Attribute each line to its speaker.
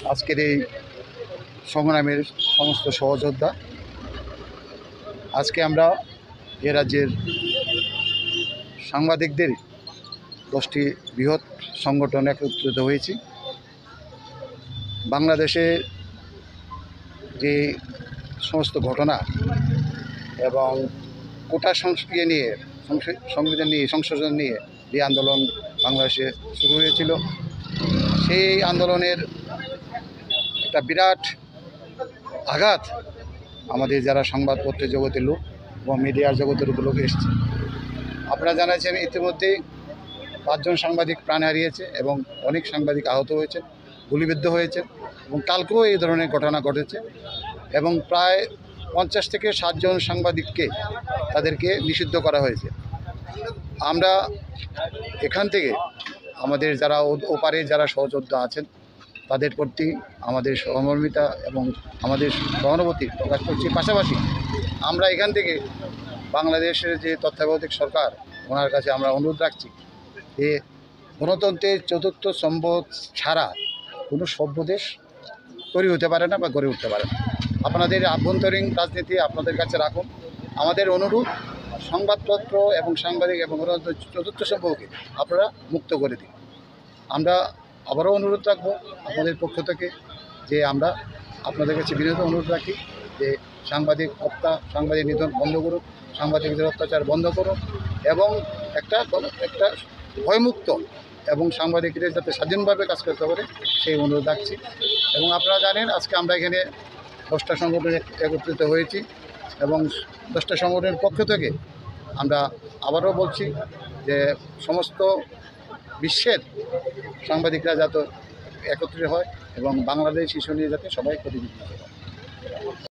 Speaker 1: আজকের এই সংগ্রামের সমস্ত সহযোদ্ধা। আজকে আমরা এ রাজ্যের সাংবাদিকদের 10টি বৃহৎ সংগঠন একত্রিত হয়েছি। বাংলাদেশে যে সমস্ত ঘটনা এবং কোটা সংস্কৃতি নিয়ে সংশোধন নিয়ে যে আন্দোলন বাংলাদেশে শুরু হয়েছিল, সেই আন্দোলনের একটা বিরাট আঘাত আমাদের যারা সংবাদপত্রের জগতের লোক এবং মিডিয়ার জগতের লোক এসেছে। আপনারা জানাচ্ছেন ইতিমধ্যেই 5 জন সাংবাদিক প্রাণ হারিয়েছে এবং অনেক সাংবাদিক আহত হয়েছে, গুলিবিদ্ধ হয়েছে এবং কালকেও এই ধরনের ঘটনা ঘটেছে এবং প্রায় 50 থেকে 60 জন সাংবাদিককে তাদেরকে নিষিদ্ধ করা হয়েছে। আমরা এখান থেকে আমাদের যারা ওপারে যারা সহযোদ্ধা আছেন তাদের প্রতি আমাদের সহমর্মিতা এবং আমাদের সহানুভূতি প্রকাশ করছি। পাশাপাশি আমরা এখান থেকে বাংলাদেশের যে তত্ত্বাবধায়ক সরকার, ওনার কাছে আমরা অনুরোধ রাখছি যে গণতন্ত্রের 4র্থ স্তম্ভ ছাড়া কোনো সভ্য দেশ তৈরি হতে পারে না বা গড়ে উঠতে পারে না। আপনাদের আভ্যন্তরীণ রাজনীতি আপনাদের কাছে রাখুন। আমাদের অনুরোধ, সংবাদপত্র এবং সাংবাদিক এবং গণতন্ত্রের 4র্থ স্তম্ভকে আপনারা মুক্ত করে দিন। আমরা আবারও অনুরোধ রাখবো আপনাদের পক্ষ থেকে যে আমরা আপনাদের কাছে বিনীত অনুরোধ রাখি যে সাংবাদিক হত্যা, সাংবাদিক নিধন বন্ধ করুন, সাংবাদিকদের অত্যাচার বন্ধ করুন এবং একটা ভয়মুক্ত এবং সাংবাদিকদের যাতে স্বাধীনভাবে কাজ করতে পারে সেই অনুরোধ রাখছি। এবং আপনারা জানেন আজকে আমরা এখানে 10টা সংগঠন একত্রিত হয়েছি এবং 10টা সংগঠনের পক্ষ থেকে আমরা আবারও বলছি যে সমস্ত বিশ্বের সাংবাদিকরা যাতে একত্রিত হয় এবং বাংলাদেশ ইস্যু নিয়ে যাতে সবাই প্রতিনিধিত্ব করে।